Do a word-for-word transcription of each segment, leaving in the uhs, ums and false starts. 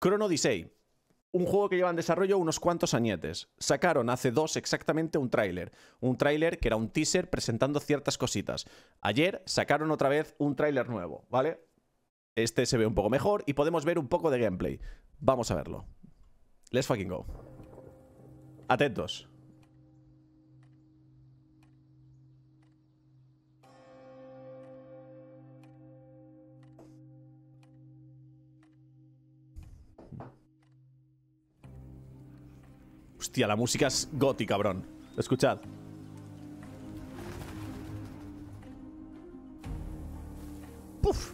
Chrono Odyssey. Un juego que lleva en desarrollo unos cuantos añetes. Sacaron hace dos exactamente un tráiler. Un tráiler que era un teaser presentando ciertas cositas. Ayer sacaron otra vez un tráiler nuevo, ¿vale? Este se ve un poco mejor y podemos ver un poco de gameplay. Vamos a verlo. Let's fucking go. Atentos. Hostia, la música es gótica, cabrón. Escuchad. Puf.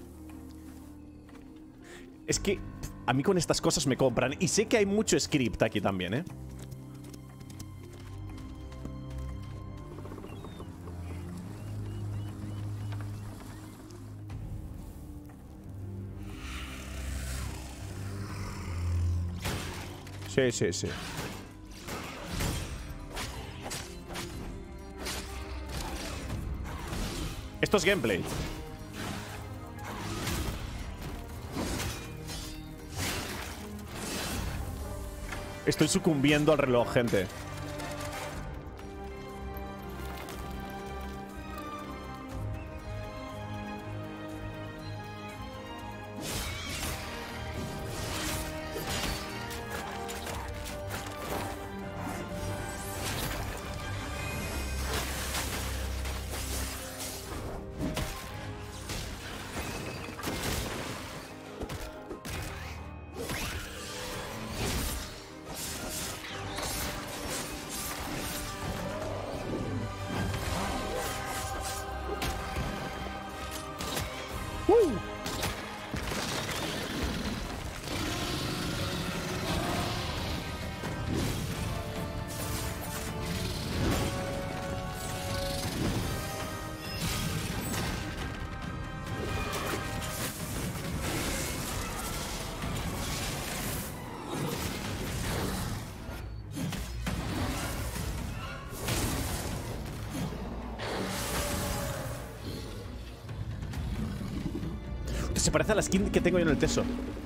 Es que a mí con estas cosas me compran. Y sé que hay mucho script aquí también, ¿eh? Sí, sí, sí. Esto es gameplay. Estoy sucumbiendo al reloj, gente. Se parece a la skin que tengo yo en el Teso.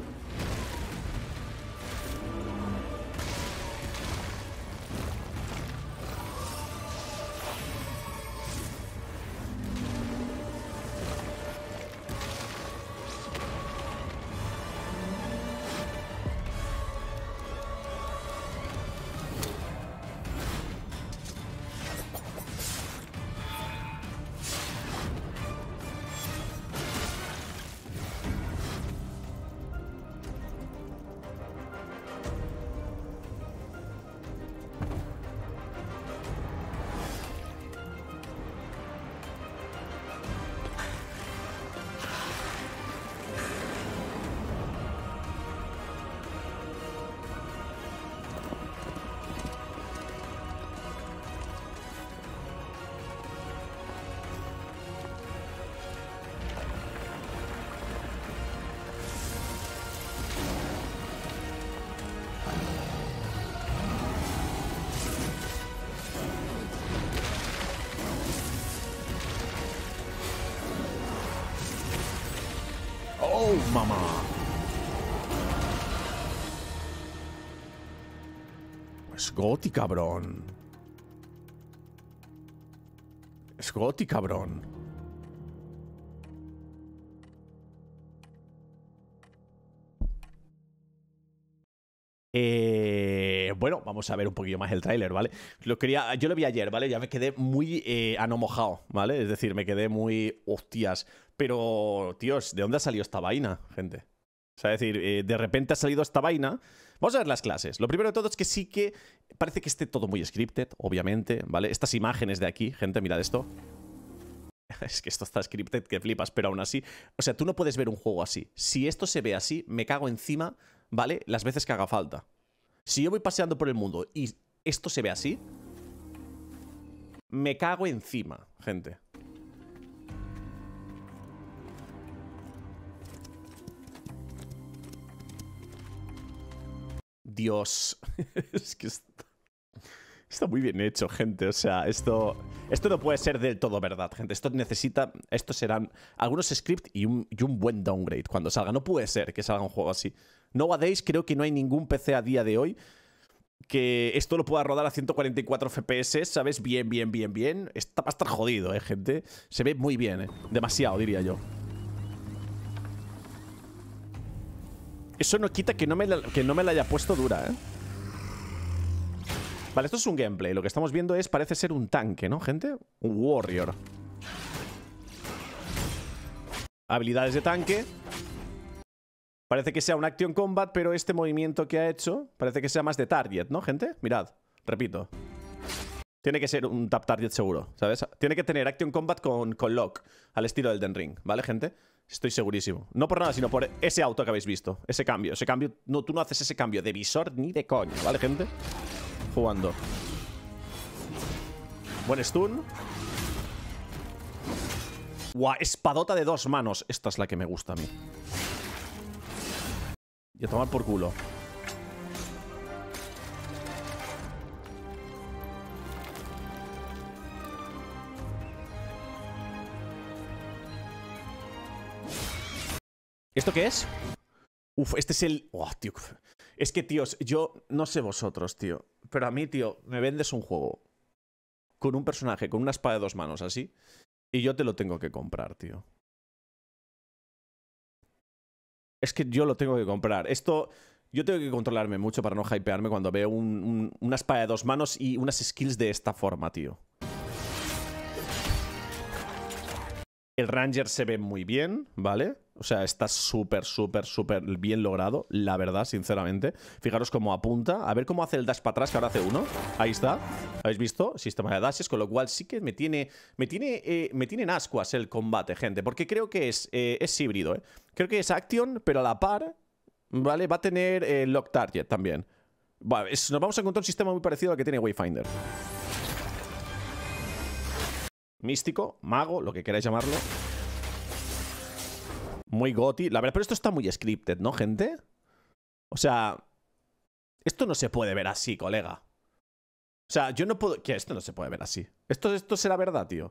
¡Oh, mamá! Es Goti, cabrón. Es Goti, cabrón. Eh, bueno, vamos a ver un poquillo más el tráiler, ¿vale? Lo quería, yo lo vi ayer, ¿vale? Ya me quedé muy eh, anomojado, ¿vale? Es decir, me quedé muy hostias. Pero, tíos, ¿de dónde ha salido esta vaina, gente? O sea, es decir, eh, de repente ha salido esta vaina. Vamos a ver las clases. Lo primero de todo es que sí que parece que esté todo muy scripted, obviamente, ¿vale? Estas imágenes de aquí, gente, mirad esto. Es que esto está scripted que flipas, pero aún así... O sea, tú no puedes ver un juego así. Si esto se ve así, me cago encima, ¿vale? Las veces que haga falta. Si yo voy paseando por el mundo y esto se ve así, me cago encima, gente. Dios. Es que está, está muy bien hecho, gente. O sea, esto esto no puede ser del todo verdad, gente. Esto necesita... Estos serán algunos scripts y un, y un buen downgrade cuando salga. No puede ser que salga un juego así. Nowadays creo que no hay ningún P C a día de hoy que esto lo pueda rodar a ciento cuarenta y cuatro F P S, ¿sabes? Bien, bien, bien, bien. Está, va a estar jodido, ¿eh, gente? Se ve muy bien, ¿eh? Demasiado, diría yo. Eso no quita que no me la, que no me la haya puesto dura, ¿eh? Vale, esto es un gameplay. Lo que estamos viendo es, parece ser un tanque, ¿no, gente? Un warrior. Habilidades de tanque. Parece que sea un action combat, pero este movimiento que ha hecho parece que sea más de target, ¿no, gente? Mirad, repito. Tiene que ser un tap target seguro, ¿sabes? Tiene que tener action combat con, con lock, al estilo del Elden Ring, ¿vale, gente? Estoy segurísimo. No por nada, sino por ese auto que habéis visto. Ese cambio, ese cambio... No, tú no haces ese cambio de visor ni de coño, ¿vale, gente? Jugando. Buen stun. Guau, espadota de dos manos. Esta es la que me gusta a mí. Y a tomar por culo. ¿Esto qué es? Uf, este es el... Oh, tío. Es que, tíos, yo no sé vosotros, tío. Pero a mí, tío, me vendes un juego con un personaje, con una espada de dos manos así, y yo te lo tengo que comprar, tío. Es que yo lo tengo que comprar. Esto... Yo tengo que controlarme mucho para no hypearme cuando veo un, un, una espada de dos manos y unas skills de esta forma, tío. El Ranger se ve muy bien, ¿vale? O sea, está súper, súper, súper bien logrado, la verdad, sinceramente. Fijaros cómo apunta. A ver cómo hace el dash para atrás, que ahora hace uno. Ahí está. ¿Habéis visto? Sistema de dashes, con lo cual sí que me tiene... Me tiene, eh, me tiene en ascuas el combate, gente. Porque creo que es, eh, es híbrido, ¿eh? Creo que es action, pero a la par... ¿Vale? Va a tener eh, lock target también. Vale, es, nos vamos a encontrar un sistema muy parecido al que tiene Wayfinder. Místico, mago, lo que queráis llamarlo. Muy goti. La verdad, pero esto está muy scripted, ¿no, gente? O sea, esto no se puede ver así, colega. O sea, yo no puedo... ¿Qué? Esto no se puede ver así. Esto, esto será verdad, tío.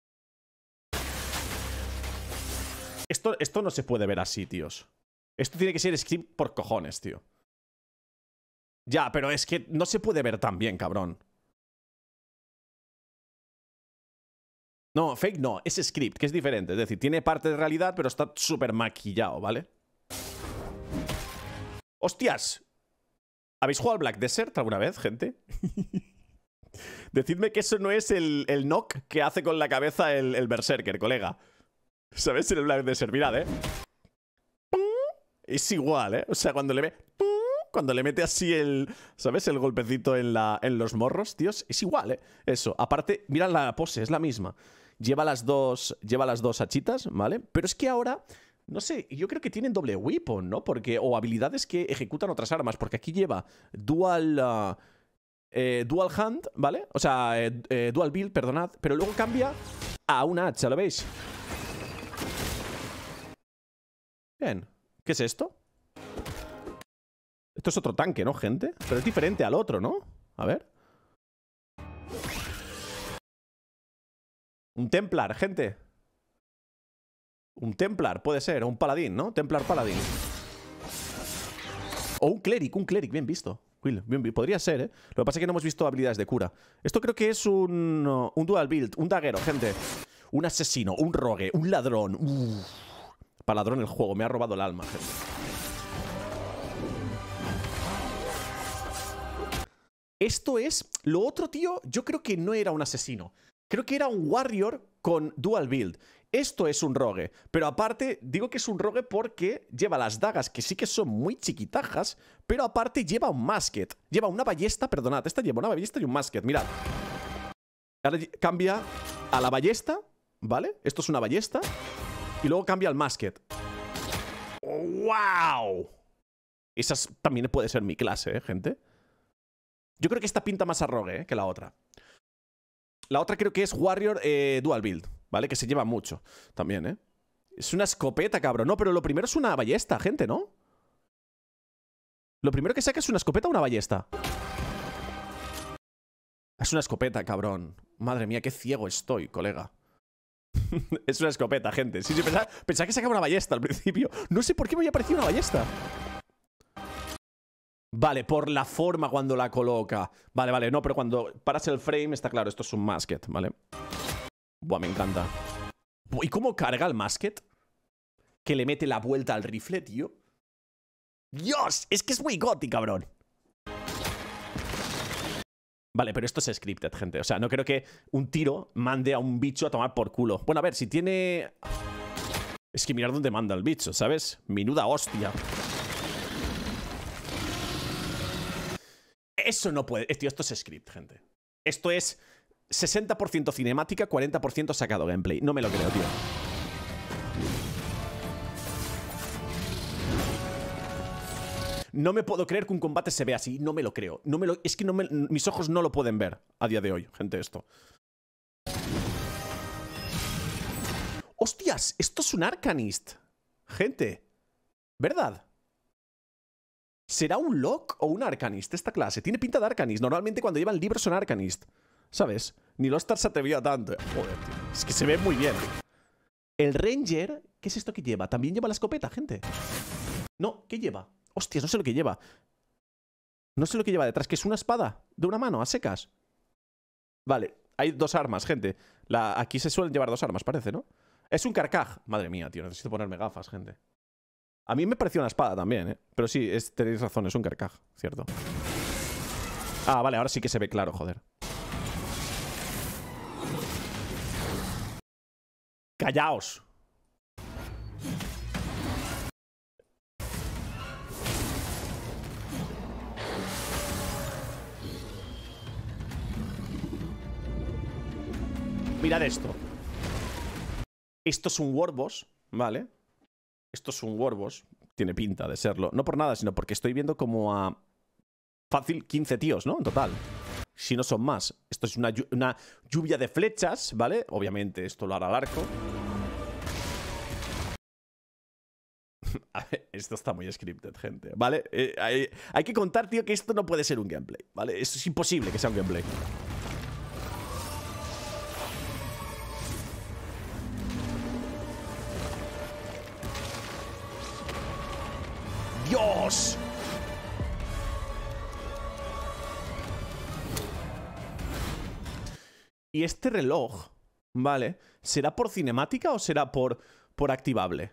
Esto, esto no se puede ver así, tíos. Esto tiene que ser script por cojones, tío. Ya, pero es que no se puede ver tan bien, cabrón. No, fake no, es script, que es diferente. Es decir, tiene parte de realidad, pero está súper maquillado, ¿vale? ¡Hostias! ¿Habéis jugado al Black Desert alguna vez, gente? Decidme que eso no es el, el knock que hace con la cabeza el, el Berserker, colega. ¿Sabes? En el Black Desert, mirad, ¿eh? Es igual, ¿eh? O sea, cuando le ve... Cuando le mete así el... ¿Sabes? El golpecito en, la, en los morros, tíos. Es igual, ¿eh? Eso. Aparte, mira la pose, es la misma. Lleva las dos... Lleva las dos hachitas, ¿vale? Pero es que ahora... No sé, yo creo que tienen doble weapon, ¿no? Porque... O habilidades que ejecutan otras armas. Porque aquí lleva dual... Uh, eh, dual hand, ¿vale? O sea, eh, eh, dual build, perdonad. Pero luego cambia a una hacha, ¿lo veis? Bien. ¿Qué es esto? Esto es otro tanque, ¿no, gente? Pero es diferente al otro, ¿no? A ver. Un Templar, gente. Un Templar, puede ser. O un Paladín, ¿no? Templar Paladín. O un Cleric, un Cleric, bien visto. Bien, bien, podría ser, ¿eh? Lo que pasa es que no hemos visto habilidades de cura. Esto creo que es un, un dual build, un daguero, gente. Un asesino, un rogue, un ladrón. Uf. Para ladrón el juego, me ha robado el alma, gente. Esto es... Lo otro, tío, yo creo que no era un asesino. Creo que era un warrior con dual build. Esto es un rogue. Pero aparte, digo que es un rogue porque lleva las dagas, que sí que son muy chiquitajas, pero aparte lleva un musket. Lleva una ballesta, perdonad, esta lleva una ballesta y un musket, mirad. Ahora cambia a la ballesta, ¿vale? Esto es una ballesta. Y luego cambia al musket. ¡Wow! Esa también puede ser mi clase, ¿eh, gente? Yo creo que esta pinta más a rogue, ¿eh? Que la otra. La otra creo que es Warrior eh, Dual Build, ¿vale? Que se lleva mucho también, ¿eh? Es una escopeta, cabrón. No, pero lo primero es una ballesta, gente, ¿no? Lo primero que saca es una escopeta o una ballesta. Es una escopeta, cabrón. Madre mía, qué ciego estoy, colega. Es una escopeta, gente. Sí, sí, pensaba, pensaba que sacaba una ballesta al principio. No sé por qué me había parecido una ballesta. Vale, por la forma cuando la coloca. Vale, vale, no, pero cuando paras el frame está claro, esto es un musket, ¿vale? Buah, me encanta. ¿Y cómo carga el musket? Que le mete la vuelta al rifle, tío. ¡Dios! Es que es muy goti, cabrón. Vale, pero esto es scripted, gente. O sea, no creo que un tiro mande a un bicho a tomar por culo. Bueno, a ver, si tiene... Es que mirar dónde manda el bicho, ¿sabes? Menuda hostia. Eso no puede... Tío, esto es script, gente. Esto es sesenta por ciento cinemática, cuarenta por ciento sacado gameplay. No me lo creo, tío. No me puedo creer que un combate se vea así. No me lo creo. No me lo... Es que no me... mis ojos no lo pueden ver a día de hoy, gente, esto. ¡Hostias! Esto es un Arcanist. Gente. ¿Verdad? ¿Será un Lock o un Arcanist esta clase? Tiene pinta de Arcanist. Normalmente cuando llevan libros son Arcanist. ¿Sabes? Ni Lostar se atrevía tanto. Joder, tío. Es que se ve muy bien. El Ranger... ¿Qué es esto que lleva? ¿También lleva la escopeta, gente? No, ¿qué lleva? Hostias, no sé lo que lleva. No sé lo que lleva detrás. ¿Que es una espada? ¿De una mano? ¿A secas? Vale, hay dos armas, gente. La... Aquí se suelen llevar dos armas, parece, ¿no? Es un carcaj. Madre mía, tío, necesito ponerme gafas, gente. A mí me pareció una espada también, ¿eh? Pero sí, es, tenéis razón, es un carcaj, cierto. Ah, vale, ahora sí que se ve claro, joder. ¡Callaos! Mirad esto. Esto es un Warboss, ¿vale? Esto es un Warboss. Tiene pinta de serlo. No por nada, sino porque estoy viendo como a... Fácil quince tíos, ¿no? En total. Si no son más. Esto es una, una lluvia de flechas, ¿vale? Obviamente esto lo hará el arco. A ver, esto está muy scripted, gente, ¿vale? Eh, hay, hay que contar, tío, que esto no puede ser un gameplay, ¿vale? Esto es imposible que sea un gameplay. ¡Dios! Y este reloj, ¿vale? ¿Será por cinemática o será por, por activable?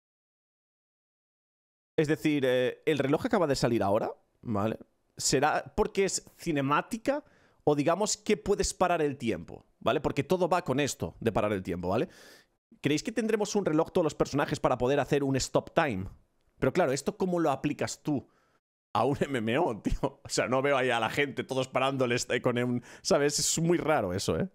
Es decir, eh, el reloj acaba de salir ahora, ¿vale? ¿Será porque es cinemática o digamos que puedes parar el tiempo, ¿vale? Porque todo va con esto de parar el tiempo, ¿vale? ¿Creéis que tendremos un reloj todos los personajes para poder hacer un stop time? Pero claro, ¿esto cómo lo aplicas tú a un M M O, tío? O sea, no veo ahí a la gente todos parándoles con un... ¿Sabes? Es muy raro eso, ¿eh?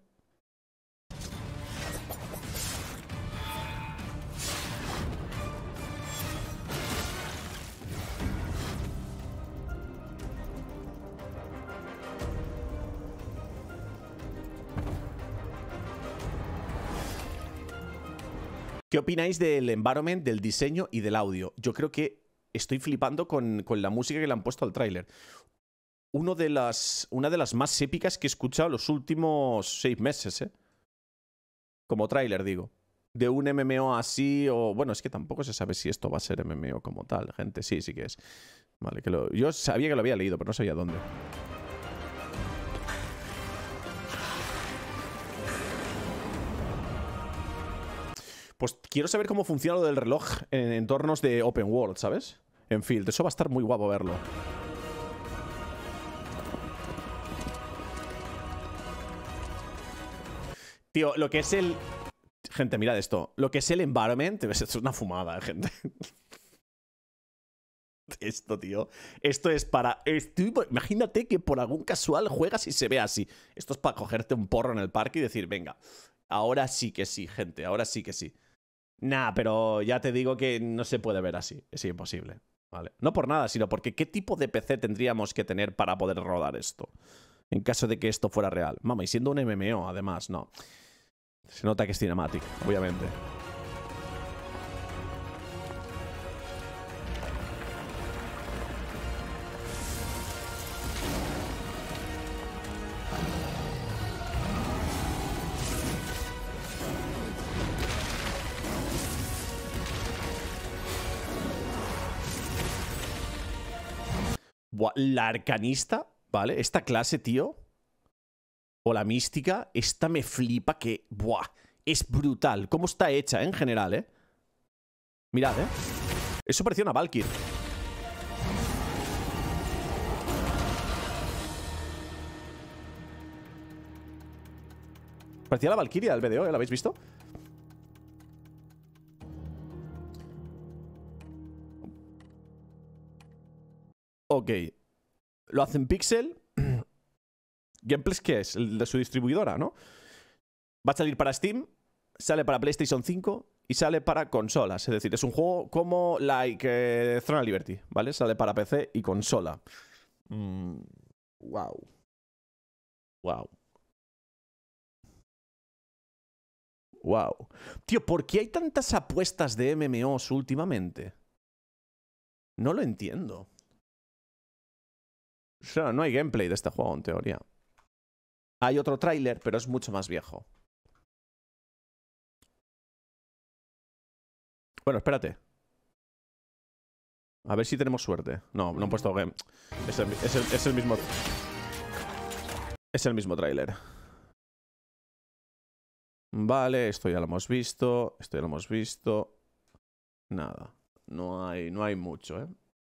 ¿Qué opináis del environment, del diseño y del audio? Yo creo que estoy flipando con, con la música que le han puesto al tráiler. Uno de las, una de las más épicas que he escuchado los últimos seis meses, ¿eh? Como tráiler, digo. De un M M O así o... Bueno, es que tampoco se sabe si esto va a ser M M O como tal, gente. Sí, sí que es. Vale, que lo... Yo sabía que lo había leído, pero no sabía dónde. Pues quiero saber cómo funciona lo del reloj en entornos de open world, ¿sabes? En Field. Eso va a estar muy guapo verlo. Tío, lo que es el... Gente, mirad esto. Lo que es el environment... Esto es una fumada, gente. Esto, tío. Esto es para... Estoy... Imagínate que por algún casual juegas y se ve así. Esto es para cogerte un porro en el parque y decir, venga, ahora sí que sí, gente. Ahora sí que sí. Nah, pero ya te digo que no se puede ver así. Es imposible. ¿Vale? No por nada, sino porque ¿qué tipo de P C tendríamos que tener para poder rodar esto? En caso de que esto fuera real. Mama, y siendo un M M O, además, no. Se nota que es cinemática, obviamente. Buah, la arcanista, ¿vale? Esta clase, tío. O la mística. Esta me flipa que... Buah, es brutal. Cómo está hecha, ¿eh? En general, ¿eh? Mirad, ¿eh? Eso parecía una Valkyrie. Parecía la Valkyria del B D O, ¿eh? ¿La habéis visto? Ok. Lo hacen Pixel. Gameplays, ¿qué es? El de su distribuidora, ¿no? Va a salir para Steam, sale para PlayStation cinco y sale para consolas. Es decir, es un juego como like eh, Throne of Liberty, ¿vale? Sale para P C y consola. Mm, wow. Wow. Wow. Tío, ¿por qué hay tantas apuestas de M M Os últimamente? No lo entiendo. O sea, no hay gameplay de este juego, en teoría. Hay otro tráiler, pero es mucho más viejo. Bueno, espérate. A ver si tenemos suerte. No, no he puesto game. Es el, es el, es el mismo... Es el mismo tráiler. Vale, esto ya lo hemos visto. Esto ya lo hemos visto. Nada. No hay, no hay mucho, ¿eh?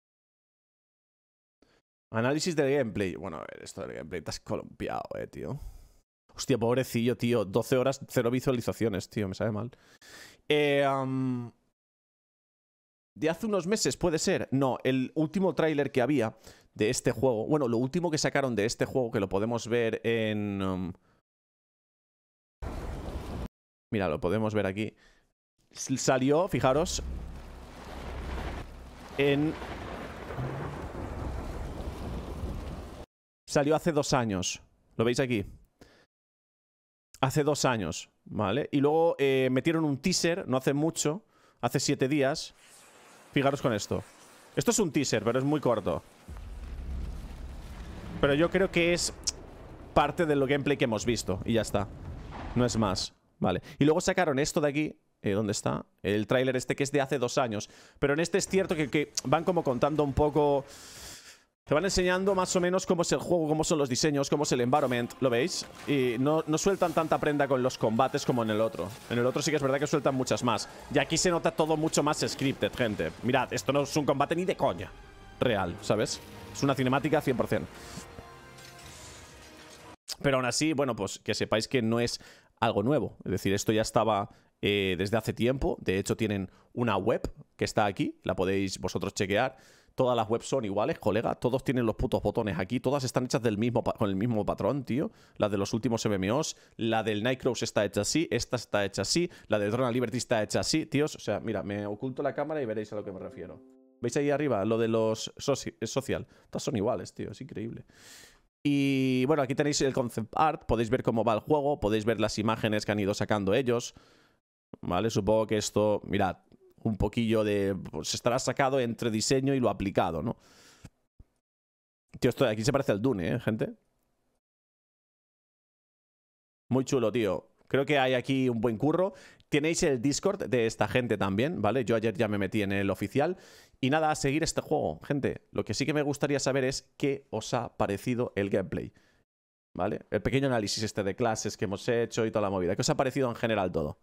Análisis del gameplay. Bueno, a ver, esto del gameplay te has columpiado, eh, tío. Hostia, pobrecillo, tío. doce horas, cero visualizaciones, tío. Me sabe mal. Eh, um, de hace unos meses, ¿puede ser? No, el último tráiler que había de este juego... Bueno, lo último que sacaron de este juego, que lo podemos ver en... Um, mira, lo podemos ver aquí. Salió, fijaros, en... Salió hace dos años. ¿Lo veis aquí? Hace dos años, ¿vale? Y luego eh, metieron un teaser, no hace mucho, hace siete días. Fijaros con esto. Esto es un teaser, pero es muy corto. Pero yo creo que es parte del gameplay que hemos visto. Y ya está. No es más. Vale. Y luego sacaron esto de aquí. Eh, ¿Dónde está? El tráiler este que es de hace dos años. Pero en este es cierto que, que van como contando un poco... Te van enseñando más o menos cómo es el juego, cómo son los diseños, cómo es el environment, ¿lo veis? Y no, no sueltan tanta prenda con los combates como en el otro. En el otro sí que es verdad que sueltan muchas más. Y aquí se nota todo mucho más scripted, gente. Mirad, esto no es un combate ni de coña real, ¿sabes? Es una cinemática cien por cien. Pero aún así, bueno, pues que sepáis que no es algo nuevo. Es decir, esto ya estaba eh, desde hace tiempo. De hecho, tienen una web que está aquí. La podéis vosotros chequear. Todas las webs son iguales, colega. Todos tienen los putos botones aquí. Todas están hechas del mismo con el mismo patrón, tío. La de los últimos M M Os. La del Nightcross está hecha así. Esta está hecha así. La de Throne of Liberty está hecha así, tíos. O sea, mira, me oculto la cámara y veréis a lo que me refiero. ¿Veis ahí arriba? Lo de los soci social. Todas son iguales, tío. Es increíble. Y bueno, aquí tenéis el concept art. Podéis ver cómo va el juego. Podéis ver las imágenes que han ido sacando ellos. Vale, supongo que esto... Mirad. Un poquillo de... Pues estará sacado entre diseño y lo aplicado, ¿no? Tío, esto de aquí se parece al Dune, ¿eh, gente? Muy chulo, tío. Creo que hay aquí un buen curro. Tenéis el Discord de esta gente también, ¿vale? Yo ayer ya me metí en el oficial. Y nada, a seguir este juego, gente. Lo que sí que me gustaría saber es qué os ha parecido el gameplay, ¿vale? El pequeño análisis este de clases que hemos hecho y toda la movida. ¿Qué os ha parecido en general todo?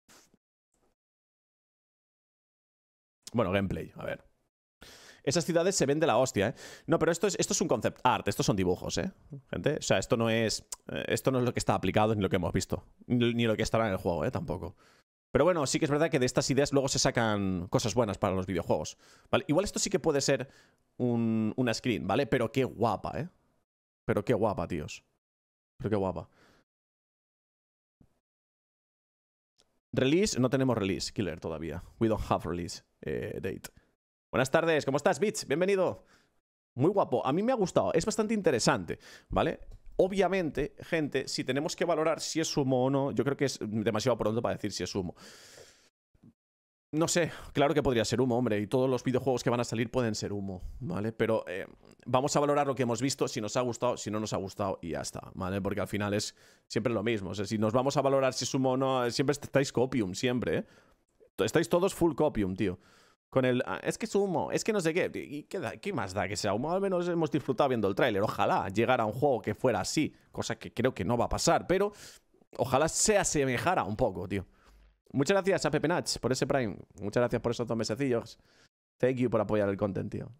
Bueno, gameplay, a ver. Esas ciudades se ven de la hostia, ¿eh? No, pero esto es, esto es un concept art, estos son dibujos, ¿eh? Gente, o sea, esto no es eh, esto no es lo que está aplicado ni lo que hemos visto. Ni, ni lo que estará en el juego, ¿eh? Tampoco. Pero bueno, sí que es verdad que de estas ideas luego se sacan cosas buenas para los videojuegos, ¿vale? Igual esto sí que puede ser un, una screen, ¿vale? Pero qué guapa, ¿eh? Pero qué guapa, tíos. Pero qué guapa. Release, no tenemos release, Killer, todavía. We don't have release eh, date. Buenas tardes, ¿cómo estás, Bits? Bienvenido. Muy guapo, a mí me ha gustado, es bastante interesante, ¿vale? Obviamente, gente, si tenemos que valorar si es humo o no, yo creo que es demasiado pronto para decir si es humo. No sé, claro que podría ser humo, hombre, y todos los videojuegos que van a salir pueden ser humo, ¿vale? Pero eh, vamos a valorar lo que hemos visto, si nos ha gustado, si no nos ha gustado, y ya está, ¿vale? Porque al final es siempre lo mismo, o sea, si nos vamos a valorar si es humo o no, siempre estáis copium, siempre, ¿eh? Estáis todos full copium, tío. Con el, "Ah, es que es humo, es que no sé qué". ¿Y qué, da- qué más da que sea humo? Al menos hemos disfrutado viendo el tráiler. Ojalá llegara a un juego que fuera así, cosa que creo que no va a pasar, pero ojalá se asemejara un poco, tío. Muchas gracias a Pepe Nach por ese Prime. Muchas gracias por esos dos mesecillos. Thank you por apoyar el content, tío.